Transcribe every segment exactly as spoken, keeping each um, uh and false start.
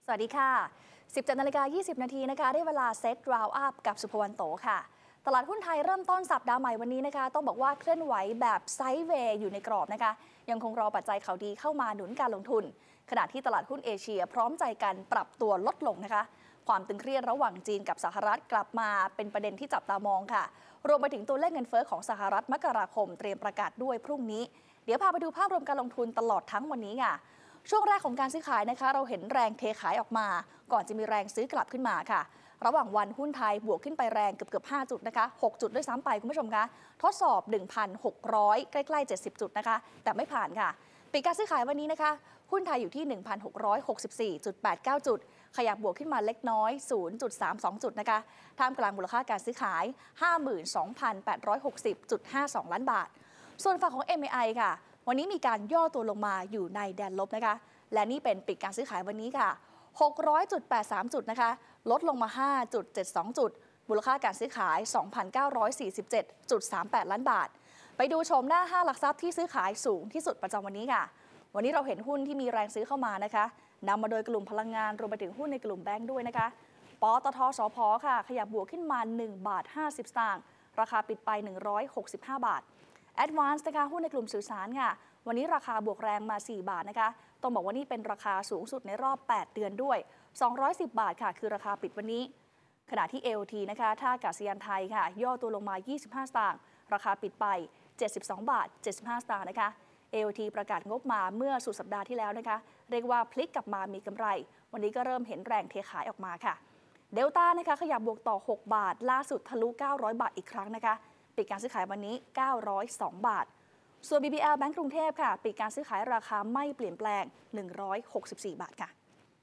วัสดีค่ะ สิบเจ็ดนาฬิกายี่สิบนาทีนะคะได้เวลาเซ็ตราวอัพกับสุภวรรณโตค่ะตลาดหุ้นไทยเริ่มต้นสัปดาห์ใหม่วันนี้นะคะต้องบอกว่าเคลื่อนไหวแบบไซด์เวย์อยู่ในกรอบนะคะยังคงรอปัจจัยข่าวดีเข้ามาหนุนการลงทุนขณะที่ตลาดหุ้นเอเชียพร้อมใจกันปรับตัวลดลงนะคะความตึงเครียดระหว่างจีนกับสหรัฐกลับมาเป็นประเด็นที่จับตามองค่ะรวมไปถึงตัวเลขเงินเฟ้อของสหรัฐมกราคมเตรียมประกาศด้วยพรุ่งนี้เดี๋ยวพาไปดูภาพรวมการลงทุนตลอดทั้งวันนี้ค่ะช่วงแรกของการซื้อขายนะคะเราเห็นแรงเทขายออกมาก่อนจะมีแรงซื้อกลับขึ้นมาค่ะระหว่างวันหุ้นไทยบวกขึ้นไปแรงเกือบเกือบห้าจุดนะคะหกจุดด้วยซ้ำไปคุณผู้ชมคะทดสอบ หนึ่งพันหกร้อย ใกล้ๆเจ็ดสิบจุดนะคะแต่ไม่ผ่านค่ะปิดการซื้อขายวันนี้นะคะหุ้นไทยอยู่ที่ หนึ่งพันหกร้อยหกสิบสี่จุดแปดเก้า จุดขยับบวกขึ้นมาเล็กน้อย ศูนย์จุดสามสอง จุดนะคะท่ามกลางมูลค่าการซื้อขาย ห้าหมื่นสองพันแปดร้อยหกสิบจุดห้าสอง ล้านบาทส่วนฝั่งของ เอ็ม เอ ไอ ค่ะวันนี้มีการย่อตัวลงมาอยู่ในแดนลบนะคะและนี่เป็นปิดการซื้อขายวันนี้ค่ะ หกร้อยจุดแปดสาม จุดนะคะลดลงมา ห้าจุดเจ็ดสอง จุดมูลค่าการซื้อขาย สองพันเก้าร้อยสี่สิบเจ็ดจุดสามแปด ล้านบาทไปดูชมหน้าห้าหลักทรัพย์ที่ซื้อขายสูงที่สุดประจำวันนี้ค่ะวันนี้เราเห็นหุ้นที่มีแรงซื้อเข้ามานะคะนำมาโดยกลุ่มพลังงานรวมไปถึงหุ้นในกลุ่มแบงค์ด้วยนะคะปตท.สผ.ค่ะขยับบวกขึ้นมาหนึ่งบาทห้าสิบสตางค์ราคาปิดไปหนึ่งร้อยหกสิบห้าบาท Advance นะคะหุ้นในกลุ่มสื่อสารค่ะวันนี้ราคาบวกแรงมาสี่บาทนะคะต้องบอกว่านี่เป็นราคาสูงสุดในรอบแปดเดือนด้วยสองร้อยสิบบาทค่ะคือราคาปิดวันนี้ขณะที่ เอ โอ ที นะคะท่าอากาศยานไทยค่ะย่อตัวลงมายี่สิบห้าสตางค์ราคาปิดไปเจ็ดสิบสองบาทเจ็ดสิบห้าสตางค์นะคะ เอ โอ ที ประกาศงบมาเมื่อสุดสัปดาห์ที่แล้วนะคะเรียกว่าพลิกกลับมามีกำไรวันนี้ก็เริ่มเห็นแรงเทขายออกมาค่ะเดลต้านะคะขยับบวกต่อหกบาทล่าสุดทะลุเก้าร้อยบาทอีกครั้งนะคะปิดการซื้อขายวันนี้เก้าร้อยสองบาทส่วน บี บี แอล แบงก์กรุงเทพค่ะปิดการซื้อขายราคาไม่เปลี่ยนแปลงหนึ่งร้อยหกสิบสี่บาทค่ะ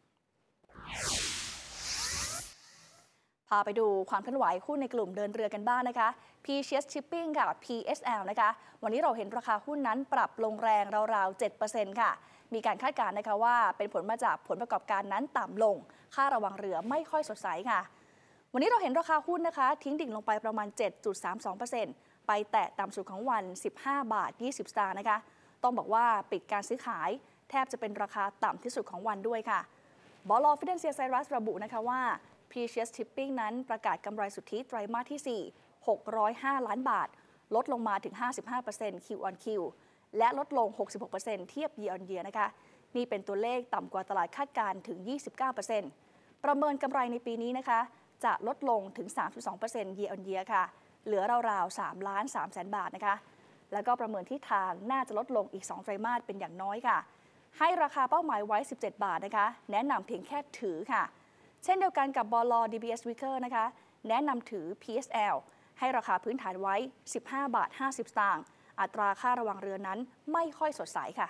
พาไปดูความเคลื่อนไหวหุ้นในกลุ่มเดินเรือกันบ้าง นะคะ พี ซี เอส Shipping กับ พี เอส แอล นะคะวันนี้เราเห็นราคาหุ้นนั้นปรับลงแรงราวๆ เจ็ดเปอร์เซ็นต์ ค่ะมีการคาดการณ์นะคะว่าเป็นผลมาจากผลประกอบการนั้นต่ำลงค่าระวังเรือไม่ค่อยสดใสค่ะวันนี้เราเห็นราคาหุ้นนะคะทิ้งดิ่งลงไปประมาณ เจ็ดจุดสามสองเปอร์เซ็นต์ไปแตะต่ำสุดของวันสิบห้าบาทยี่สิบสตางค์นะคะต้องบอกว่าปิดการซื้อขายแทบจะเป็นราคาต่ำที่สุดของวันด้วยค่ะบล. Fidensia Cyrus ระบุนะคะว่า พี ซี เอส Shipping นั้นประกาศกำไรสุทธิไตรมาสที่สี่ หกร้อยห้าล้านบาทลดลงมาถึง ห้าสิบห้าเปอร์เซ็นต์ Q on Q และลดลง หกสิบหกเปอร์เซ็นต์ เทียบ Year on Year นะคะนี่เป็นตัวเลขต่ำกว่าตลาดคาดการณ์ถึง ยี่สิบเก้าเปอร์เซ็นต์ ประเมินกำไรในปีนี้นะคะจะลดลงถึง สามสิบสองเปอร์เซ็นต์ Year on Year ค่ะเหลือราวๆ สามล้านสามแสนบาทนะคะแล้วก็ประเมินทิศทางน่าจะลดลงอีกสองไตรมาสเป็นอย่างน้อยค่ะให้ราคาเป้าหมายไว้สิบเจ็ดบาทนะคะแนะนำเพียงแค่ถือค่ะเช่นเดียวกันกับบล. ดี บี เอส Vickers นะคะแนะนำถือ พี เอส แอล ให้ราคาพื้นฐานไว้สิบห้าบาทห้าสิบสตางค์อัตราค่าระวังเรือนั้นไม่ค่อยสดใสค่ะ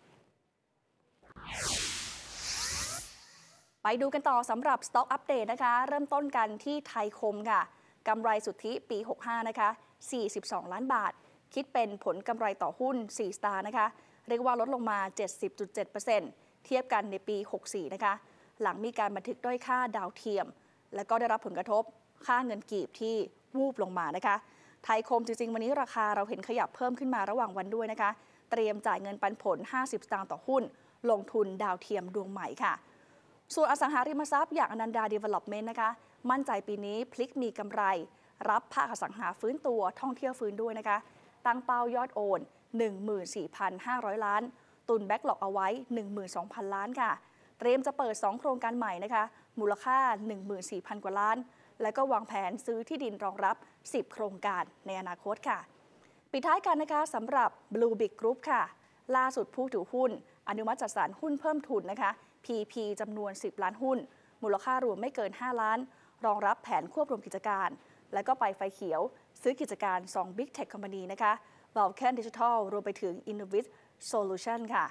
ไปดูกันต่อสำหรับ Stock Update นะคะเริ่มต้นกันที่ไทยคมค่ะกำไรสุทธิปีหกสิบห้านะคะสี่สิบสองล้านบาทคิดเป็นผลกำไรต่อหุ้นสี่สตาร์นะคะเรียกว่าลดลงมา เจ็ดสิบจุดเจ็ดเปอร์เซ็นต์ เทียบกันในปีหกสิบสี่นะคะหลังมีการบันทึกด้อยค่าดาวเทียมและก็ได้รับผลกระทบค่าเงินกีบที่วูบลงมานะคะไทยคมจริงๆวันนี้ราคาเราเห็นขยับเพิ่มขึ้นมาระหว่างวันด้วยนะคะเตรียมจ่ายเงินปันผลห้าสิบสตางค์ต่อหุ้นลงทุนดาวเทียมดวงใหม่ค่ะส่วนอสังหาริมทรัพย์อย่างอนันดา Development นะคะมั่นใจปีนี้พลิกมีกำไรรับภาคอสังหาฟื้นตัวท่องเที่ยวฟื้นด้วยนะคะตั้งเป้ายอดโอน หนึ่งหมื่นสี่พันห้าร้อย ล้านตุนแบ็กหลอกเอาไว้ หนึ่งหมื่นสองพัน ล้านค่ะเตรียมจะเปิดสองโครงการใหม่นะคะมูลค่า หนึ่งหมื่นสี่พัน กว่าล้านและก็วางแผนซื้อที่ดินรองรับสิบโครงการในอนาคตค่ะปิดท้ายกันนะคะสำหรับ Blue Big Group ค่ะล่าสุดผู้ถือหุ้นอนุมัติจัดสรรหุ้นเพิ่มทุนนะคะ พี พี จำนวนสิบล้านหุ้นมูลค่ารวมไม่เกินห้าล้านรองรับแผนควบรวมกิจการและก็ไปไฟเขียวซื้อกิจการสอง Big Tech Company นะคะ Vulcan Digital รวมไปถึง Innovis Solution ค่ะ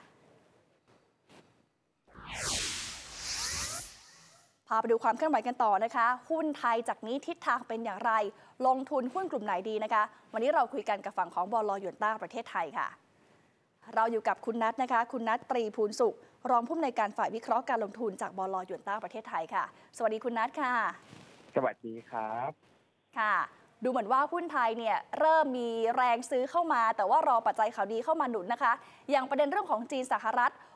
พาไปดูความเคลื่อนไหวกันต่อนะคะหุ้นไทยจากนี้ทิศทางเป็นอย่างไรลงทุนหุ้นกลุ่มไหนดีนะคะวันนี้เราคุยกันกับฝั่งของบล.หยวนต้าประเทศไทยค่ะเราอยู่กับคุณนัทนะคะคุณนัทตรีภูลสุขรองผู้อำนวยการฝ่ายวิเคราะห์การลงทุนจากบล.หยวนต้าประเทศไทยค่ะสวัสดีคุณนัทค่ะสวัสดีครับค่ะดูเหมือนว่าหุ้นไทยเนี่ยเริ่มมีแรงซื้อเข้ามาแต่ว่ารอปัจจัยข่าวดีเข้ามาหนุนนะคะอย่างประเด็นเรื่องของจีนสหรัฐ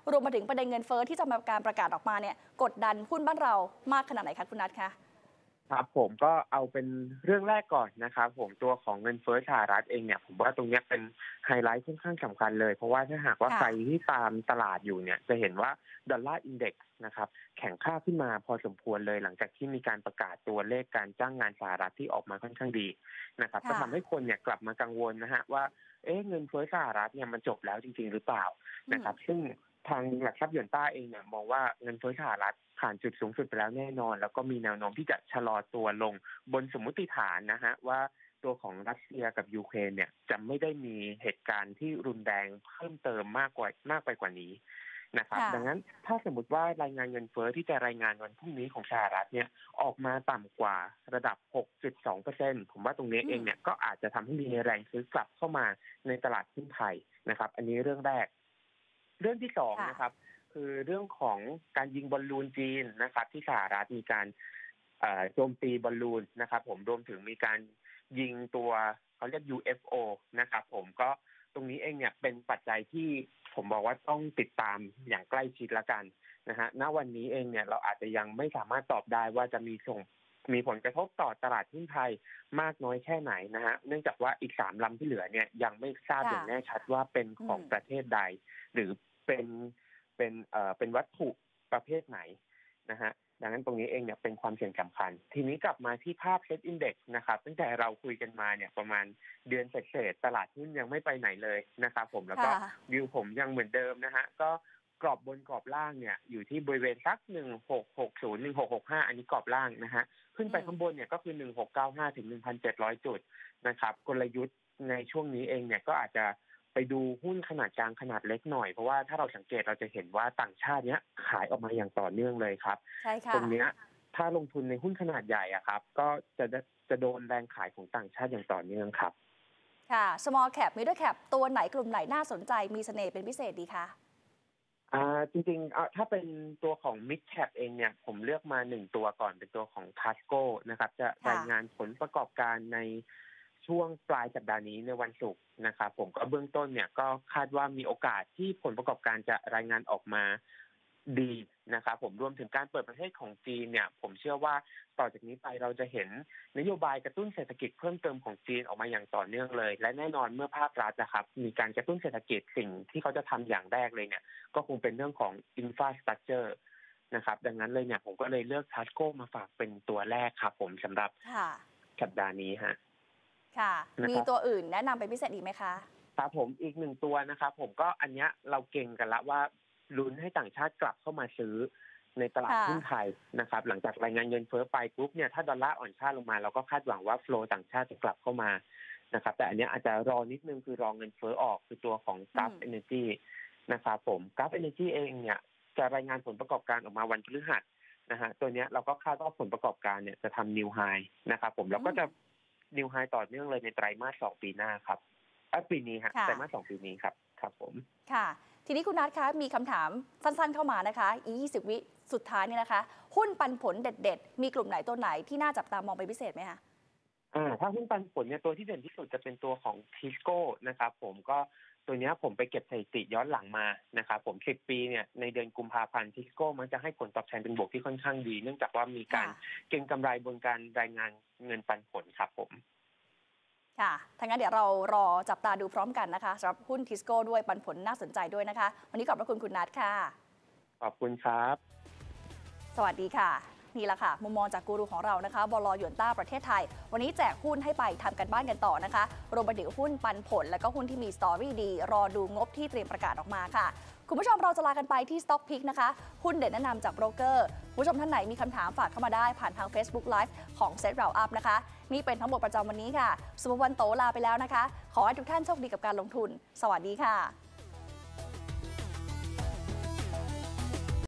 รวมมาถึงประเด็นเงินเฟ้อที่จะมาการประกาศออกมาเนี่ยกดดันหุ้นบ้านเรามากขนาดไหนคะคุณนัทคะครับผมก็เอาเป็นเรื่องแรกก่อนนะครับผมตัวของเงินเฟ้อสหรัฐเองเนี่ยผมว่าตรงนี้เป็นไฮไลท์ค่อนข้างสำคัญเลยเพราะว่าถ้าหากว่าใครที่ตามตลาดอยู่เนี่ยจะเห็นว่าดอลลาร์อินเด็กซ์นะครับแข็งค่าขึ้นมาพอสมควรเลยหลังจากที่มีการประกาศตัวเลขการจ้างงานสหรัฐที่ออกมาค่อนข้างดีนะครับก็ทำให้คนเนี่ยกลับมากังวลนะฮะว่าเอ๊ะเงินเฟ้อสหรัฐเนี่ยมันจบแล้วจริงๆหรือเปล่านะครับซึ่งทางหลักทรัพย์หยวนต้าเองเนี่ยมองว่าเงินเฟ้อสหรัฐผ่านจุดสูงสุดไปแล้วแน่นอนแล้วก็มีแนวโน้มที่จะชะลอตัวลงบนสมมุติฐานนะฮะว่าตัวของรัสเซียกับยูเครนเนี่ยจะไม่ได้มีเหตุการณ์ที่รุนแรงเพิ่มเติมมากกว่ามากไปกว่านี้นะครับดังนั้นถ้าสมมติว่ารายงานเงินเฟ้อที่จะรายงานวันพรุ่งนี้ของสหรัฐเนี่ยออกมาต่ำกว่าระดับ หกจุดสองเปอร์เซ็นต์ ผมว่าตรงนี้เองเนี่ยก็อาจจะทำให้มีแรงซื้อกลับเข้ามาในตลาดหุ้นไทยนะครับอันนี้เรื่องแรกเรื่องที่สองนะครับคือเรื่องของการยิงบอลลูนจีนนะครับที่สหรัฐมีการโจมตีบอลลูนนะครับผมรวมถึงมีการยิงตัวเขาเรียก ยู เอฟ โอ นะครับผมก็ตรงนี้เองเนี่ยเป็นปัจจัยที่ผมบอกว่าต้องติดตามอย่างใกล้ชิดละกันนะฮะณวันนี้เองเนี่ยเราอาจจะยังไม่สามารถตอบได้ว่าจะมีส่งมีผลกระทบต่อตลาดหุ้นไทยมากน้อยแค่ไหนนะฮะเนื่องจากว่าอีกสามลำที่เหลือเนี่ยยังไม่ทราบอย่างแน่ชัดว่าเป็นของประเทศใดหรือเป็นเป็นเอ่อเป็นวัตถุประเภทไหนนะฮะดังนั้นตรงนี้เองเนี่ยเป็นความเสี่ยงสำคัญทีนี้กลับมาที่ภาพเซ็ตอินเด็กซ์นะครับตั้งแต่เราคุยกันมาเนี่ยประมาณเดือนเศษๆตลาดหุ้นยังไม่ไปไหนเลยนะครับผมแล้วก็วิวผมยังเหมือนเดิมนะฮะก็กรอบบนกรอบล่างเนี่ยอยู่ที่บริเวณสักหนึ่งหกหกศูนย์ หนึ่งหกหกห้าอันนี้กรอบล่างนะฮะขึ้นไปข้างบนเนี่ยก็คือหนึ่งหกเก้าห้าถึง หนึ่งพันเจ็ดร้อย จุดนะครับกลยุทธ์ในช่วงนี้เองเนี่ยก็อาจจะไปดูหุ้นขนาดกลางขนาดเล็กหน่อยเพราะว่าถ้าเราสังเกตเราจะเห็นว่าต่างชาติเนี้ยขายออกมาอย่างต่อเนื่องเลยครับใช่ค่ะตรงเนี้ยถ้าลงทุนในหุ้นขนาดใหญ่อะครับก็จะจะโดนแรงขายของต่างชาติอย่างต่อเนื่องครับค่ะ small cap middle cap ตัวไหนกลุ่มไหนน่าสนใจมีเสน่ห์เป็นพิเศษดีคะอ่าจริงๆอ่ะถ้าเป็นตัวของ mid cap เองเนี่ยผมเลือกมาหนึ่งตัวก่อนเป็นตัวของ Tasco นะครับจะรายงานผลประกอบการในช่วงปลายสัปดาห์นี้ในวันศุกร์นะครับผมก็เบื้องต้นเนี่ยก็คาดว่ามีโอกาสที่ผลประกอบการจะรายงานออกมาดีนะครับผมรวมถึงการเปิดประเทศของจีนเนี่ยผมเชื่อว่าต่อจากนี้ไปเราจะเห็นนโยบายกระตุ้นเศรษฐกิจเพิ่มเติมของจีนออกมาอย่างต่อเนื่องเลยและแน่นอนเมื่อภาครัฐนะครับมีการกระตุ้นเศรษฐกิจสิ่งที่เขาจะทำอย่างแรกเลยเนี่ยก็คงเป็นเรื่องของ infrastructure นะครับดังนั้นเลยเนี่ยผมก็เลยเลือก Tasco มาฝากเป็นตัวแรกครับผมสำหรับสัปดาห์นี้ฮะค่ะมีตัวอื่นแนะนำเป็นพิเศษอีกไหมคะครับผมอีกหนึ่งตัวนะครับผมก็อันเนี้ยเราเก่งกันละว่าลุ้นให้ต่างชาติกลับเข้ามาซื้อในตลาดหุ้นไทยนะครับหลังจากรายงานเงินเฟ้อไปปุ๊บเนี่ยถ้าดอลลาร์อ่อนค่าลงมาเราก็คาดหวังว่าโฟลว์ต่างชาติจะกลับเข้ามานะครับแต่อันนี้อาจจะรอนิดนึงคือรอเงินเฟ้อออกคือตัวของ Gulf Energy นะครับผม Gulf Energy เองเนี่ยจะรายงานผลประกอบการออกมาวันพฤหัสนะฮะตัวเนี้ยเราก็คาดว่าผลประกอบการเนี่ยจะทำนิวไฮนะครับผมแล้วก็จะนิวไฮต่อเนื่องเลยในไตรมาสสองปีหน้าครับปีนี้ฮะไตรมาสสองปีนี้ครับครับผมค่ะทีนี้คุณนัทคะมีคำถามสั้นๆเข้ามานะคะอีกยี่สิบวิสุดท้ายนี่นะคะหุ้นปันผลเด็ดๆมีกลุ่มไหนตัวไหนที่น่าจับตามองเป็นพิเศษไหมคะอ่าถ้าหุ้นปันผลเนี่ยตัวที่เด่นที่สุดจะเป็นตัวของทิสโก้นะครับผมก็ตัวนี้ผมไปเก็บสถิติย้อนหลังมานะครับผมสิบปีเนี่ยในเดือนกุมภาพันธ์ทิสโก้มันจะให้ผลตอบแทนเป็นบวกที่ค่อนข้างดีเนื่องจากว่ามีการเก็งกำไรบนการรายงานเงินปันผลครับผมค่ะถ้างั้นเดี๋ยวเรารอจับตาดูพร้อมกันนะคะสำหรับหุ้นทิสโก้ด้วยปันผลน่าสนใจด้วยนะคะวันนี้ขอบพระคุณคุณนัทค่ะขอบคุณครับสวัสดีค่ะนี่แหละค่ะมุมมองจากกูรูของเรานะคะบล.หยวนต้าประเทศไทยวันนี้แจกหุ้นให้ไปทำกันบ้านกันต่อนะคะรวมไปถึงหุ้นปันผลและก็หุ้นที่มีสตอรี่ดีรอดูงบที่เตรียมประกาศออกมาค่ะคุณผู้ชมเราจะลากันไปที่ Stock Pick นะคะหุ้นเด่นแนะนำจากโบรกเกอร์ผู้ชมท่านไหนมีคำถามฝากเข้ามาได้ผ่านทาง Facebook Live ของ Set Roundup นะคะนี่เป็นทั้งหมดประจำวันนี้ค่ะสุภวรรณโตลาไปแล้วนะคะขอให้ทุกท่านโชคดีกับการลงทุนสวัสดีค่ะ